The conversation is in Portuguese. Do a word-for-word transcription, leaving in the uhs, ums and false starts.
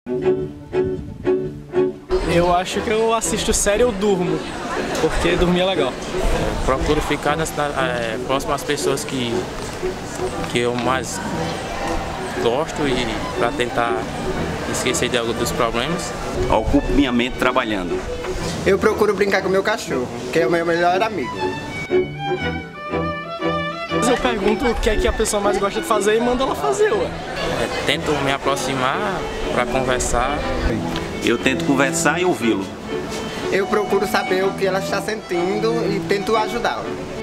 Eu acho que eu assisto série ou durmo, porque dormir é legal. Procuro ficar nas, é, próximo às pessoas que, que eu mais gosto e para tentar esquecer de alguns dos problemas. Ocupo minha mente trabalhando. Eu procuro brincar com meu cachorro, que é o meu melhor amigo. Eu pergunto o que é que a pessoa mais gosta de fazer e mando ela fazer, ué. É, tento me aproximar para conversar. Eu tento conversar e ouvi-lo. Eu procuro saber o que ela está sentindo e tento ajudá-la.